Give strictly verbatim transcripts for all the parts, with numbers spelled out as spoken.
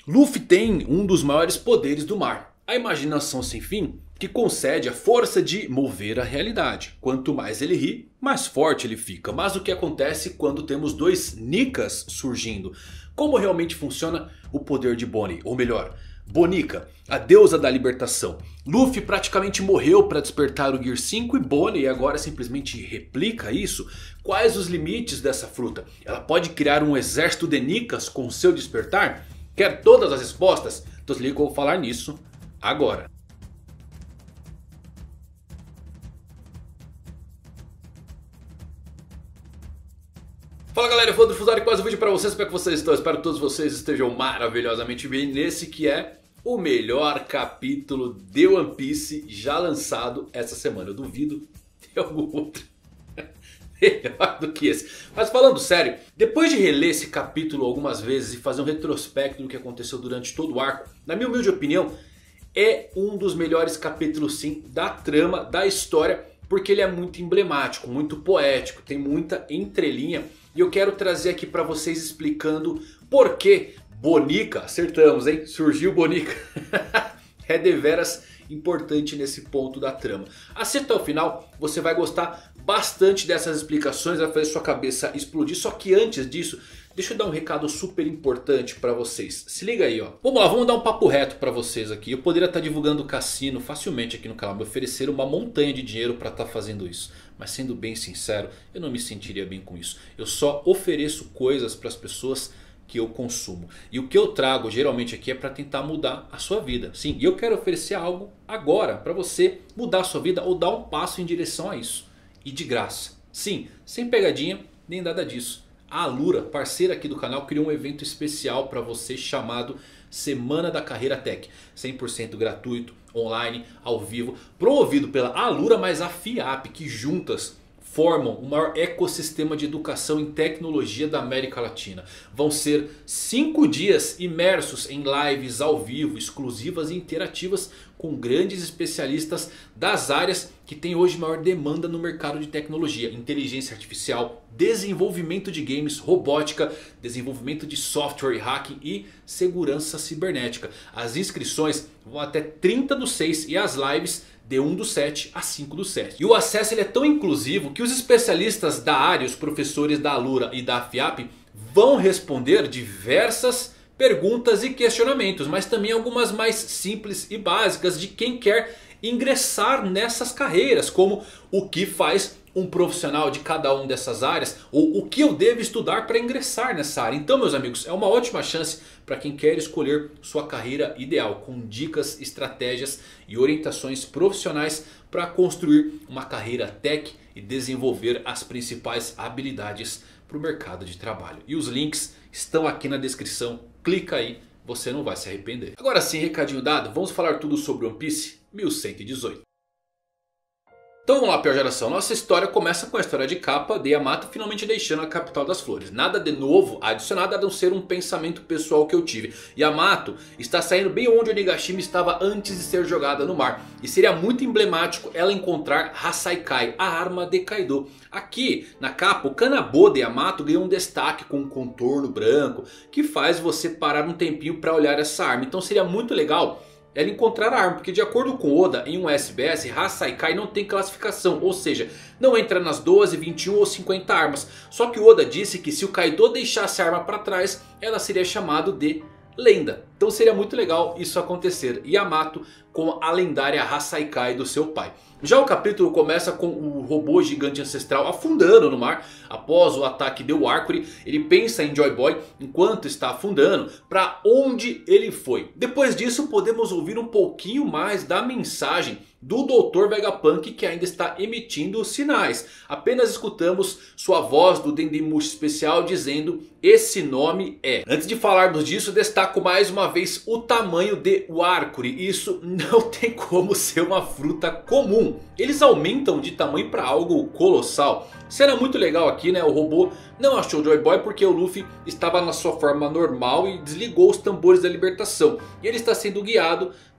Luffy tem um dos maiores poderes do mar, a imaginação sem fim, que concede a força de mover a realidade. Quanto mais ele ri, mais forte ele fica. Mas o que acontece quando temos dois Nikas surgindo? Como realmente funciona o poder de Bonnie? Ou melhor, Bonica, a deusa da libertação. Luffy praticamente morreu para despertar o Gear cinco e Bonnie agora simplesmente replica isso. Quais os limites dessa fruta? Ela pode criar um exército de Nikas com seu despertar? Quer todas as respostas? Então se liga que eu vou falar nisso agora. Fala galera, eu vou Fusari com mais um vídeo pra vocês, como é que vocês estão? Espero que todos vocês estejam maravilhosamente bem nesse que é o melhor capítulo de One Piece já lançado essa semana. Eu duvido ter algum outro melhor do que esse. Mas falando sério, depois de reler esse capítulo algumas vezes e fazer um retrospecto do que aconteceu durante todo o arco, na minha humilde opinião, é um dos melhores capítulos sim da trama, da história, porque ele é muito emblemático, muito poético, tem muita entrelinha. E eu quero trazer aqui pra vocês explicando por que Bonica, acertamos hein, surgiu Bonica, é deveras importante nesse ponto da trama. Assista ao final, você vai gostar bastante dessas explicações, vai fazer sua cabeça explodir. Só que antes disso, deixa eu dar um recado super importante pra vocês. Se liga aí ó. Vamos lá, vamos dar um papo reto pra vocês aqui. Eu poderia estar divulgando o cassino facilmente aqui no canal. Me oferecer uma montanha de dinheiro pra estar fazendo isso. Mas sendo bem sincero, eu não me sentiria bem com isso. Eu só ofereço coisas para as pessoas que eu consumo. E o que eu trago geralmente aqui é para tentar mudar a sua vida. Sim, e eu quero oferecer algo agora para você mudar a sua vida ou dar um passo em direção a isso. E de graça. Sim, sem pegadinha nem nada disso. A Alura, parceira aqui do canal, criou um evento especial para você chamado Semana da Carreira Tech. cem por cento gratuito, online, ao vivo, promovido pela Alura mais a FIAP, que juntas formam o maior ecossistema de educação em tecnologia da América Latina. Vão ser cinco dias imersos em lives ao vivo, exclusivas e interativas com grandes especialistas das áreas que tem hoje maior demanda no mercado de tecnologia. Inteligência artificial, desenvolvimento de games, robótica, desenvolvimento de software e hacking e segurança cibernética. As inscrições vão até trinta do seis e as lives de um do sete a cinco do sete. E o acesso ele é tão inclusivo que os especialistas da área, os professores da Alura e da FIAP, vão responder diversas perguntas e questionamentos. Mas também algumas mais simples e básicas de quem quer ingressar nessas carreiras. Como o que faz um profissional de cada uma dessas áreas. Ou o que eu devo estudar para ingressar nessa área. Então meus amigos, é uma ótima chance para quem quer escolher sua carreira ideal. Com dicas, estratégias e orientações profissionais para construir uma carreira tech e desenvolver as principais habilidades para o mercado de trabalho. E os links estão aqui na descrição. Clica aí, você não vai se arrepender. Agora sim, recadinho dado, vamos falar tudo sobre One Piece mil cento e dezoito. Então vamos lá, pior geração. Nossa história começa com a história de capa de Yamato finalmente deixando a capital das flores. Nada de novo adicionado a não ser um pensamento pessoal que eu tive. Yamato está saindo bem onde Onigashima estava antes de ser jogada no mar. E seria muito emblemático ela encontrar Hasaikai, a arma de Kaido. Aqui na capa o Kanabo de Yamato ganhou um destaque com um contorno branco que faz você parar um tempinho para olhar essa arma. Então seria muito legal ela encontrar a arma, porque de acordo com Oda, em um S B S, Hasaikai não tem classificação, ou seja, não entra nas doze, vinte e um ou cinquenta armas. Só que Oda disse que se o Kaido deixasse a arma para trás, ela seria chamada de lenda. Então seria muito legal isso acontecer. Yamato com a lendária Hasaikai do seu pai. Já o capítulo começa com o robô gigante ancestral afundando no mar. Após o ataque de Warkuri, ele pensa em Joy Boy enquanto está afundando. Para onde ele foi? Depois disso podemos ouvir um pouquinho mais da mensagem do doutor Vegapunk, que ainda está emitindo sinais. Apenas escutamos sua voz do Dendemushi especial dizendo: esse nome é. Antes de falarmos disso, destaco mais uma vez o tamanho de Warkuri. Isso não tem como ser uma fruta comum. Eles aumentam de tamanho para algo colossal. Cena muito legal aqui, né? O robô não achou Joy Boy porque o Luffy estava na sua forma normal e desligou os tambores da libertação. E ele está sendo guiado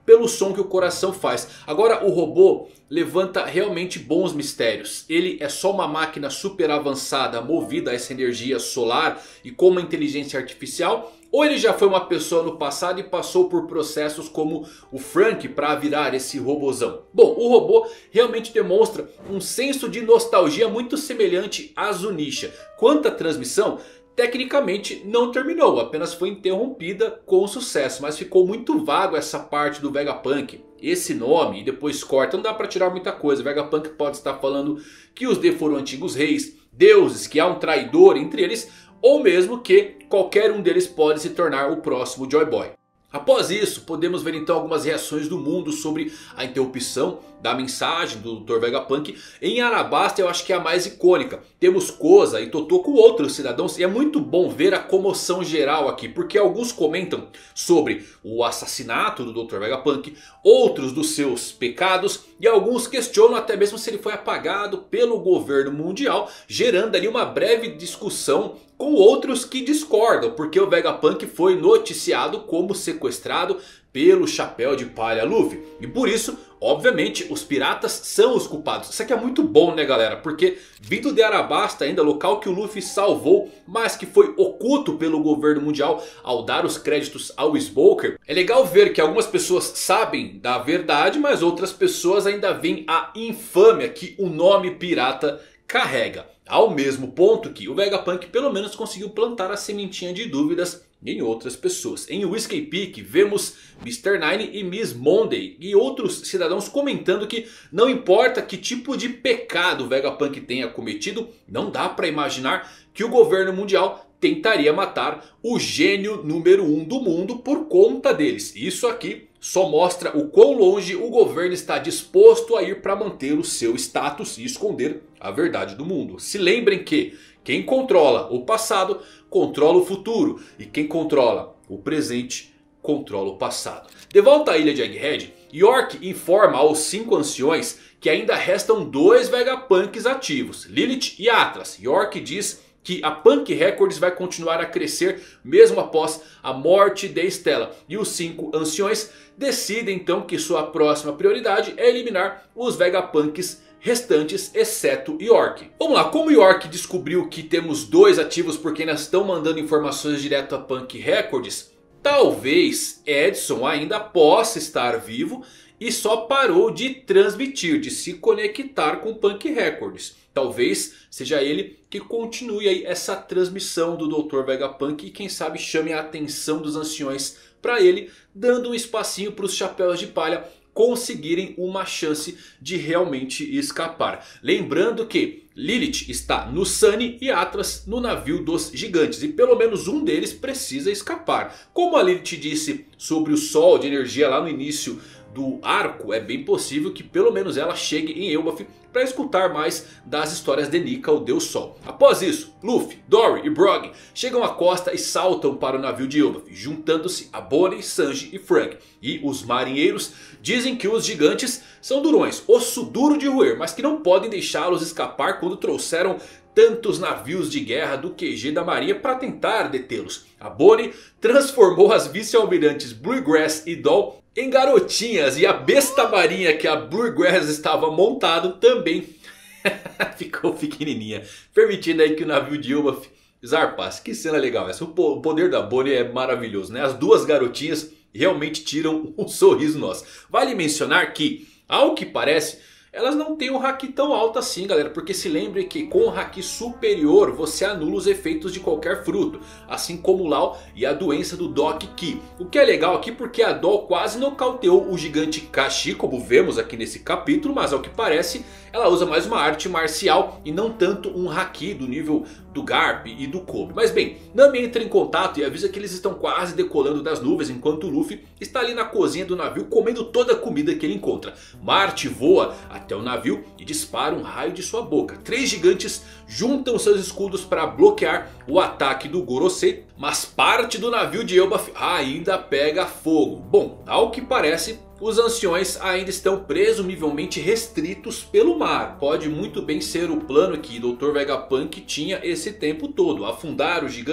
pelo som que o coração faz. Agora o robô levanta realmente bons mistérios. Ele é só uma máquina super avançada movida a essa energia solar e com uma inteligência artificial? Ou ele já foi uma pessoa no passado e passou por processos como o Frank para virar esse robozão? Bom, o robô realmente demonstra um senso de nostalgia muito semelhante a Zunisha. Quanto à transmissão, tecnicamente não terminou, apenas foi interrompida com sucesso. Mas ficou muito vago essa parte do Vegapunk. Esse nome e depois corta, não dá para tirar muita coisa. Vegapunk pode estar falando que os D foram antigos reis, deuses, que há um traidor entre eles, ou mesmo que qualquer um deles pode se tornar o próximo Joy Boy. Após isso, podemos ver então algumas reações do mundo sobre a interrupção da mensagem do doutor Vegapunk. Em Arabasta eu acho que é a mais icônica. Temos Koza e Totô com outros cidadãos. E é muito bom ver a comoção geral aqui. Porque alguns comentam sobre o assassinato do doutor Vegapunk. Outros dos seus pecados. E alguns questionam até mesmo se ele foi apagado pelo governo mundial. Gerando ali uma breve discussão com outros que discordam. Porque o Vegapunk foi noticiado como sequestrado pelo Chapéu de Palha Luffy. E por isso, obviamente, os piratas são os culpados. Isso aqui é muito bom, né, galera? Porque vindo de Arabasta, ainda local que o Luffy salvou, mas que foi oculto pelo governo mundial ao dar os créditos ao Smoker. É legal ver que algumas pessoas sabem da verdade, mas outras pessoas ainda veem a infâmia que o nome pirata carrega. Ao mesmo ponto que o Vegapunk pelo menos conseguiu plantar a sementinha de dúvidas em outras pessoas. Em Whiskey Peak vemos mister Nine e Miss Monday e outros cidadãos comentando que não importa que tipo de pecado o Vegapunk tenha cometido, não dá para imaginar que o governo mundial tentaria matar o gênio número um do mundo por conta deles. Isso aqui só mostra o quão longe o governo está disposto a ir para manter o seu status e esconder a verdade do mundo. Se lembrem que quem controla o passado controla o futuro. E quem controla o presente controla o passado. De volta à ilha de Egghead, York informa aos cinco anciões que ainda restam dois Vegapunks ativos, Lilith e Atlas. York diz que a Punk Records vai continuar a crescer mesmo após a morte de Stella. E os cinco anciões decidem então que sua próxima prioridade é eliminar os Vegapunks restantes, exceto York. Vamos lá, como York descobriu que temos dois ativos porque ainda estão mandando informações direto a Punk Records, talvez Edson ainda possa estar vivo e só parou de transmitir, de se conectar com Punk Records. Talvez seja ele que continue aí essa transmissão do doutor Vegapunk e quem sabe chame a atenção dos anciões para ele, dando um espacinho para os chapéus de palha conseguirem uma chance de realmente escapar. Lembrando que Lilith está no Sunny e Atlas no navio dos gigantes. E pelo menos um deles precisa escapar. Como a Lilith disse sobre o sol de energia lá no início do arco, é bem possível que pelo menos ela chegue em Elbaf para escutar mais das histórias de Nika, o Deus Sol. Após isso, Luffy, Dory e Brog chegam à costa e saltam para o navio de Elbaf, juntando-se a Bonnie, Sanji e Frank. E os marinheiros dizem que os gigantes são durões, osso duro de roer, mas que não podem deixá-los escapar quando trouxeram tantos navios de guerra do Q G da marinha para tentar detê-los. A Bonnie transformou as vice-almirantes Bluegrass e Doll em garotinhas, e a besta marinha que a Bluegrass estava montado também ficou pequenininha, permitindo aí que o navio de Elbaf zarpasse. Que cena legal essa. O poder da Bonnie é maravilhoso, né? As duas garotinhas realmente tiram um sorriso nosso. Vale mencionar que, ao que parece, elas não têm um haki tão alto assim, galera. Porque se lembre que com o haki superior você anula os efeitos de qualquer fruto. Assim como o Lau e a doença do Dock Ki. O que é legal aqui porque a Doll quase nocauteou o gigante Kashi, como vemos aqui nesse capítulo. Mas ao que parece ela usa mais uma arte marcial e não tanto um haki do nível do Garp e do Kobe. Mas bem, Nami entra em contato e avisa que eles estão quase decolando das nuvens, enquanto o Luffy está ali na cozinha do navio comendo toda a comida que ele encontra. Marty voa até o navio e dispara um raio de sua boca. Três gigantes juntam seus escudos para bloquear o ataque do Gorosei, mas parte do navio de Elbaf ainda pega fogo. Bom, ao que parece, os anciões ainda estão presumivelmente restritos pelo mar. Pode muito bem ser o plano que doutor Vegapunk tinha esse tempo todo. Afundar o gigante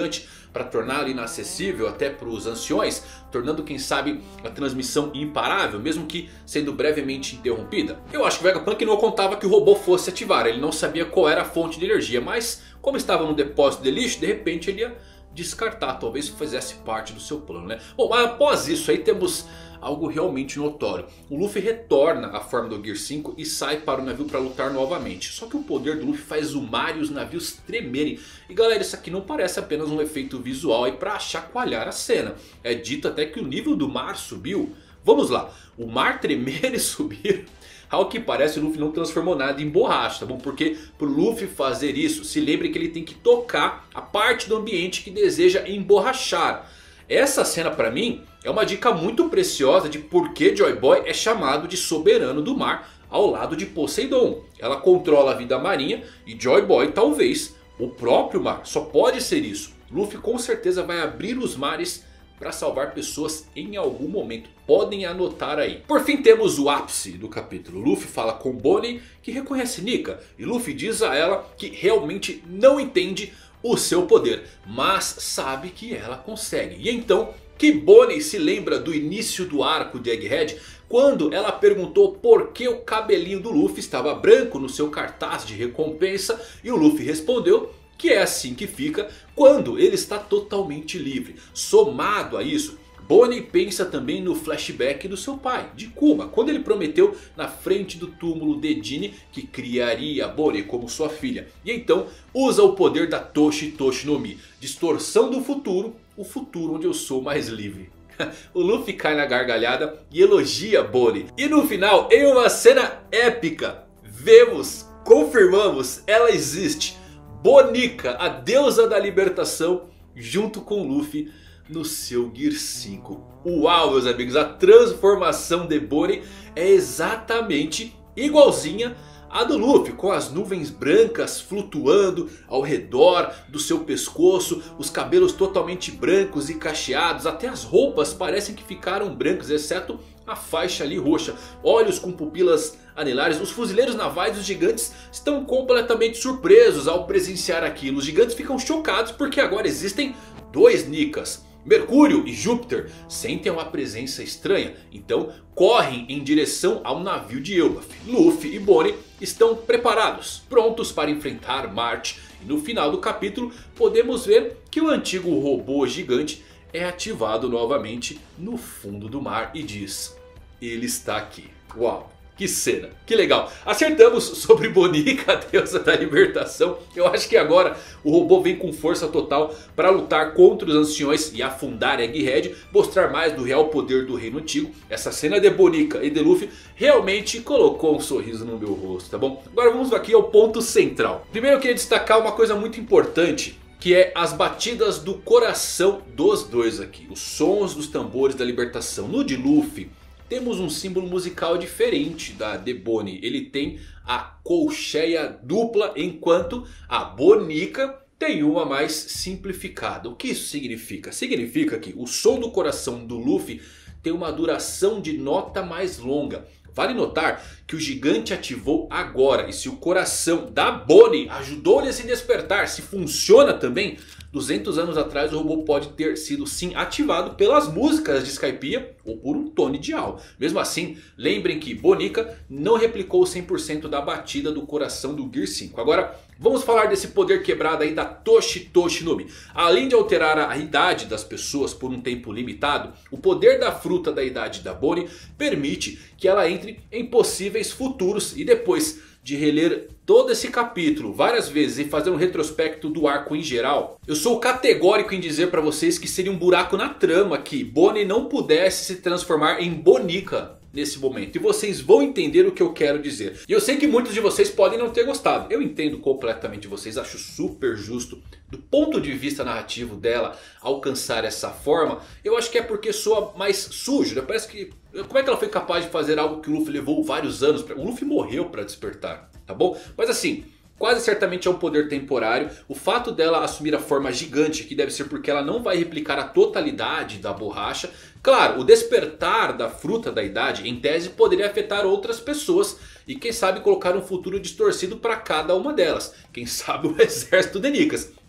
para torná-lo inacessível até para os anciões, tornando quem sabe a transmissão imparável, mesmo que sendo brevemente interrompida. Eu acho que o Vegapunk não contava que o robô fosse ativar, ele não sabia qual era a fonte de energia, mas como estava no depósito de lixo, de repente ele ia descartar, talvez fizesse parte do seu plano, né? Bom, mas após isso aí temos algo realmente notório. O Luffy retorna à forma do Gear cinco e sai para o navio para lutar novamente. Só que o poder do Luffy faz o mar e os navios tremerem. E galera, isso aqui não parece apenas um efeito visual aí para chacoalhar a cena. É dito até que o nível do mar subiu. Vamos lá, o mar tremer e subir. Ao que parece, o Luffy não transformou nada em borracha, tá bom? Porque pro Luffy fazer isso, se lembre que ele tem que tocar a parte do ambiente que deseja emborrachar. Essa cena pra mim é uma dica muito preciosa de por que Joy Boy é chamado de soberano do mar ao lado de Poseidon. Ela controla a vida marinha e Joy Boy talvez o próprio mar. Só pode ser isso. Luffy com certeza vai abrir os mares para salvar pessoas em algum momento. Podem anotar aí. Por fim temos o ápice do capítulo. Luffy fala com Bonnie que reconhece Nika. E Luffy diz a ela que realmente não entende o seu poder, mas sabe que ela consegue. E então que Bonnie se lembra do início do arco de Egghead, quando ela perguntou por que o cabelinho do Luffy estava branco no seu cartaz de recompensa. E o Luffy respondeu que é assim que fica quando ele está totalmente livre. Somado a isso, Bonnie pensa também no flashback do seu pai, de Kuma, quando ele prometeu na frente do túmulo de Jinny que criaria Bonnie como sua filha. E então usa o poder da Toshi Toshi no Mi, distorção do futuro, o futuro onde eu sou mais livre. O Luffy cai na gargalhada e elogia Bonnie. E no final, em uma cena épica, vemos, confirmamos, ela existe. Bonica, a deusa da libertação, junto com Luffy no seu Gear cinco. Uau, meus amigos, a transformação de Bonnie é exatamente igualzinha à do Luffy, com as nuvens brancas flutuando ao redor do seu pescoço, os cabelos totalmente brancos e cacheados, até as roupas parecem que ficaram brancas, exceto a faixa ali roxa, olhos com pupilas anelares. Os fuzileiros navais dos gigantes estão completamente surpresos ao presenciar aquilo. Os gigantes ficam chocados porque agora existem dois Nikas. Mercúrio e Júpiter sentem uma presença estranha, então correm em direção ao navio de Elbaf. Luffy e Bonnie estão preparados, prontos para enfrentar March. E no final do capítulo podemos ver que o antigo robô gigante é ativado novamente no fundo do mar e diz: ele está aqui. Uau! Que cena, que legal. Acertamos sobre Bonica, a deusa da libertação. Eu acho que agora o robô vem com força total para lutar contra os anciões e afundar Egghead. Mostrar mais do real poder do reino antigo. Essa cena de Bonica e de Luffy realmente colocou um sorriso no meu rosto, tá bom? Agora vamos aqui ao ponto central. Primeiro eu queria destacar uma coisa muito importante, que é as batidas do coração dos dois aqui. Os sons dos tambores da libertação. No de Luffy temos um símbolo musical diferente da de Bonnie. Ele tem a colcheia dupla, enquanto a Bonica tem uma mais simplificada. O que isso significa? Significa que o som do coração do Luffy tem uma duração de nota mais longa. Vale notar que o gigante ativou agora. E se o coração da Bonnie ajudou ele a se despertar, se funciona também, duzentos anos atrás o robô pode ter sido sim ativado pelas músicas de Skypiea ou por um Tony Dial. Mesmo assim, lembrem que Bonica não replicou cem por cento da batida do coração do Gear cinco. Agora vamos falar desse poder quebrado aí da Toshi Toshi no Mi. Além de alterar a idade das pessoas por um tempo limitado, o poder da fruta da idade da Bonnie permite que ela entre em possíveis futuros. E depois de reler todo esse capítulo várias vezes e fazer um retrospecto do arco em geral, eu sou categórico em dizer para vocês que seria um buraco na trama que Bonnie não pudesse se transformar em Bonica nesse momento. E vocês vão entender o que eu quero dizer. E eu sei que muitos de vocês podem não ter gostado. Eu entendo completamente vocês. Acho super justo do ponto de vista narrativo dela alcançar essa forma. Eu acho que é porque soa mais sujo, né? Parece que... Como é que ela foi capaz de fazer algo que o Luffy levou vários anos pra... O Luffy morreu para despertar, tá bom? Mas assim, quase certamente é um poder temporário. O fato dela assumir a forma gigante aqui deve ser porque ela não vai replicar a totalidade da borracha. Claro, o despertar da fruta da idade em tese poderia afetar outras pessoas. E quem sabe colocar um futuro distorcido para cada uma delas. Quem sabe o exército de Nikas.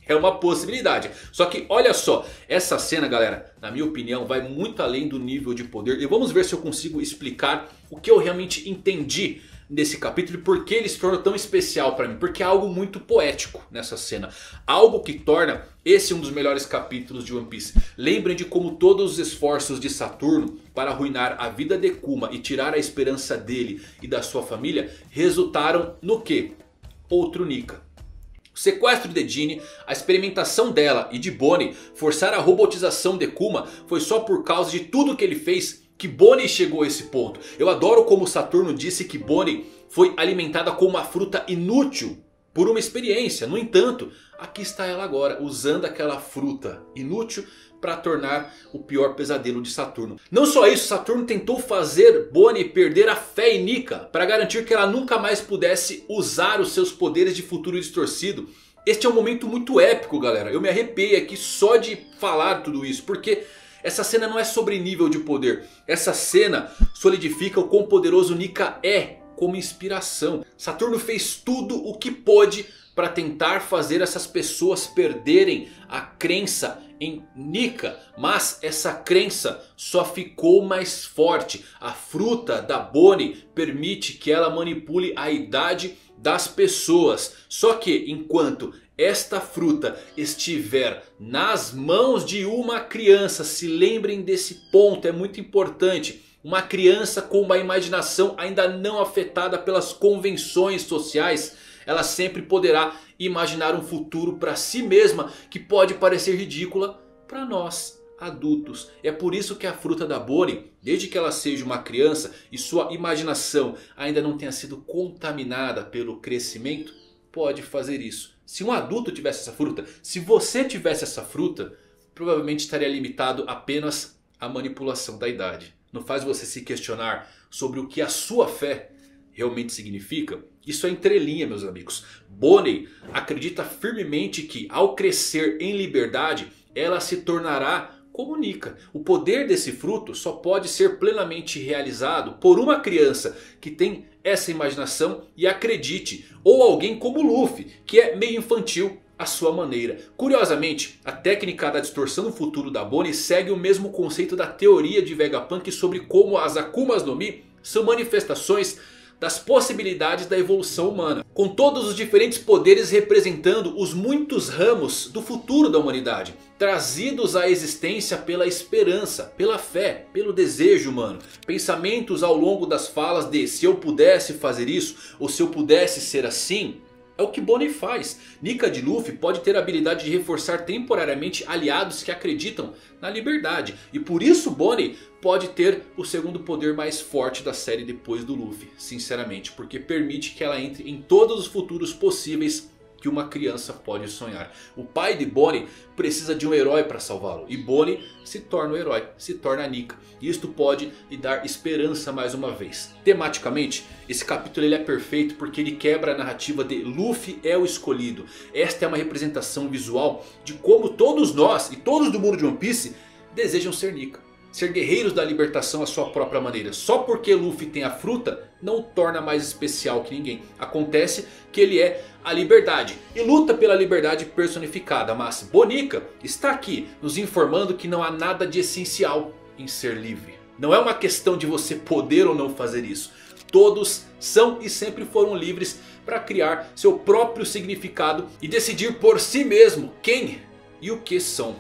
É uma possibilidade. Só que olha só, essa cena, galera, na minha opinião, vai muito além do nível de poder. E vamos ver se eu consigo explicar o que eu realmente entendi nesse capítulo e por que ele se tornou tão especial pra mim. Porque é algo muito poético nessa cena. Algo que torna esse um dos melhores capítulos de One Piece. Lembrem de como todos os esforços de Saturno para arruinar a vida de Kuma e tirar a esperança dele e da sua família resultaram no quê? Outro Nika. O sequestro de Jeanne, a experimentação dela e de Bonnie, forçar a robotização de Kuma foi só por causa de tudo que ele fez que Bonnie chegou a esse ponto. Eu adoro como Saturno disse que Bonnie foi alimentada com uma fruta inútil por uma experiência. No entanto, aqui está ela agora usando aquela fruta inútil para tornar o pior pesadelo de Saturno. Não só isso, Saturno tentou fazer Bonnie perder a fé em Nika para garantir que ela nunca mais pudesse usar os seus poderes de futuro distorcido. Este é um momento muito épico, galera. Eu me arrepiei aqui só de falar tudo isso, porque essa cena não é sobre nível de poder. Essa cena solidifica o quão poderoso Nika é como inspiração. Saturno fez tudo o que pôde para tentar fazer essas pessoas perderem a crença em Nika. Mas essa crença só ficou mais forte. A fruta da Bonnie permite que ela manipule a idade das pessoas. Só que enquanto esta fruta estiver nas mãos de uma criança, se lembrem desse ponto, é muito importante. Uma criança com uma imaginação ainda não afetada pelas convenções sociais, ela sempre poderá imaginar um futuro para si mesma que pode parecer ridícula para nós adultos. É por isso que a fruta da Bonnie, desde que ela seja uma criança e sua imaginação ainda não tenha sido contaminada pelo crescimento, pode fazer isso. Se um adulto tivesse essa fruta, se você tivesse essa fruta, provavelmente estaria limitado apenas à manipulação da idade. Não faz você se questionar sobre o que a sua fé realmente significa? Isso é entrelinha, meus amigos. Bonnie acredita firmemente que ao crescer em liberdade, ela se tornará como Nika. O poder desse fruto só pode ser plenamente realizado por uma criança que tem essa imaginação e acredite. Ou alguém como Luffy, que é meio infantil à sua maneira. Curiosamente, a técnica da distorção do futuro da Bonnie segue o mesmo conceito da teoria de Vegapunk sobre como as Akumas no Mi são manifestações das possibilidades da evolução humana, com todos os diferentes poderes representando os muitos ramos do futuro da humanidade, trazidos à existência pela esperança, pela fé, pelo desejo humano. Pensamentos ao longo das falas de se eu pudesse fazer isso, ou se eu pudesse ser assim, é o que Bonnie faz. Nika de Luffy pode ter a habilidade de reforçar temporariamente aliados que acreditam na liberdade. E por isso Bonnie pode ter o segundo poder mais forte da série depois do Luffy. Sinceramente, porque permite que ela entre em todos os futuros possíveis que uma criança pode sonhar. O pai de Bonnie precisa de um herói para salvá-lo. E Bonnie se torna o herói, se torna a Nika. E isto pode lhe dar esperança mais uma vez. Tematicamente, esse capítulo ele é perfeito porque ele quebra a narrativa de Luffy é o escolhido. Esta é uma representação visual de como todos nós e todos do mundo de One Piece desejam ser Nika. Ser guerreiros da libertação à sua própria maneira. Só porque Luffy tem a fruta não o torna mais especial que ninguém. Acontece que ele é a liberdade e luta pela liberdade personificada. Mas Bonica está aqui nos informando que não há nada de essencial em ser livre. Não é uma questão de você poder ou não fazer isso. Todos são e sempre foram livres para criar seu próprio significado e decidir por si mesmo quem e o que são.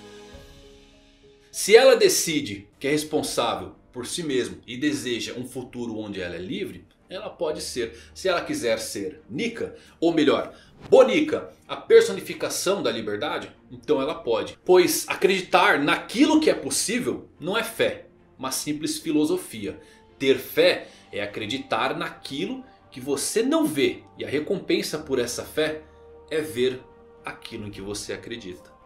Se ela decide que é responsável por si mesma e deseja um futuro onde ela é livre, ela pode ser. Se ela quiser ser Nika, ou melhor, Bonica, a personificação da liberdade, então ela pode. Pois acreditar naquilo que é possível não é fé, mas simples filosofia. Ter fé é acreditar naquilo que você não vê. E a recompensa por essa fé é ver aquilo em que você acredita.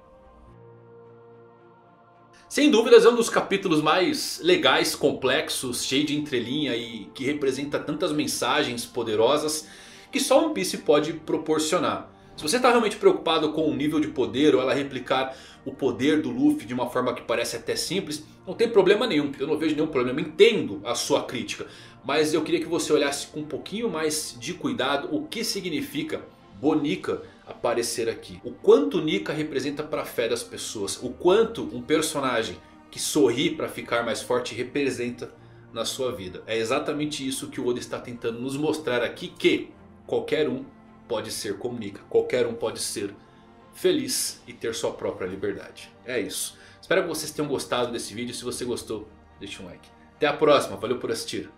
Sem dúvidas é um dos capítulos mais legais, complexos, cheio de entrelinha e que representa tantas mensagens poderosas que só One Piece pode proporcionar. Se você está realmente preocupado com o nível de poder ou ela replicar o poder do Luffy de uma forma que parece até simples, não tem problema nenhum. Eu não vejo nenhum problema, eu entendo a sua crítica. Mas eu queria que você olhasse com um pouquinho mais de cuidado o que significa Bonica, aparecer aqui. O quanto Nika representa para a fé das pessoas. O quanto um personagem que sorri para ficar mais forte representa na sua vida. É exatamente isso que o Oda está tentando nos mostrar aqui. Que qualquer um pode ser como Nika. Qualquer um pode ser feliz e ter sua própria liberdade. É isso. Espero que vocês tenham gostado desse vídeo. Se você gostou, deixe um like. Até a próxima. Valeu por assistir.